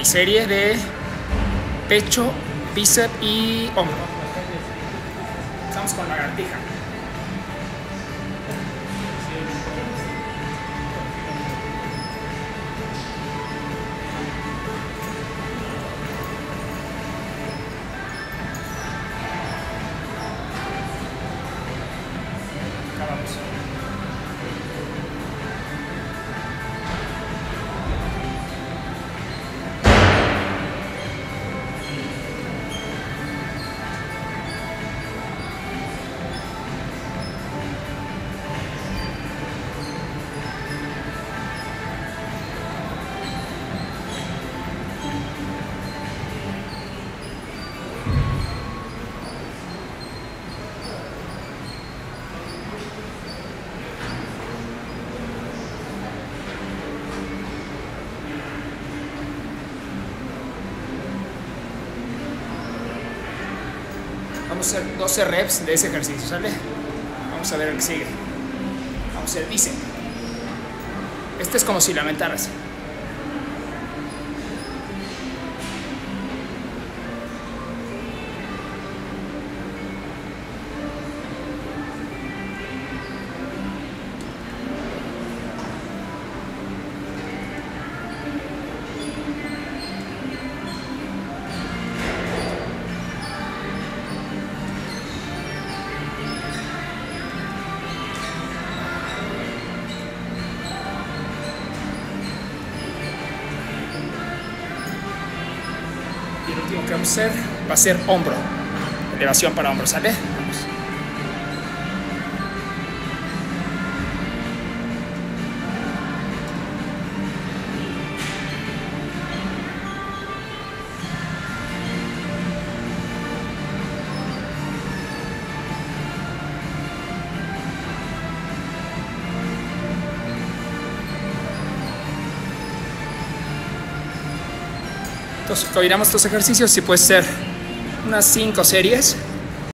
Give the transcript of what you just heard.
serie de pecho, bíceps y hombro. Estamos con lagartija. Acabamos. Vamos a hacer 12 reps de ese ejercicio, ¿sale? Vamos a ver el que sigue. Vamos a hacer bíceps. Este es como si lamentaras. Y el último que vamos a hacer va a ser hombro. Elevación para hombro, ¿sale? Vamos. Entonces, combinamos estos ejercicios y puede ser unas 5 series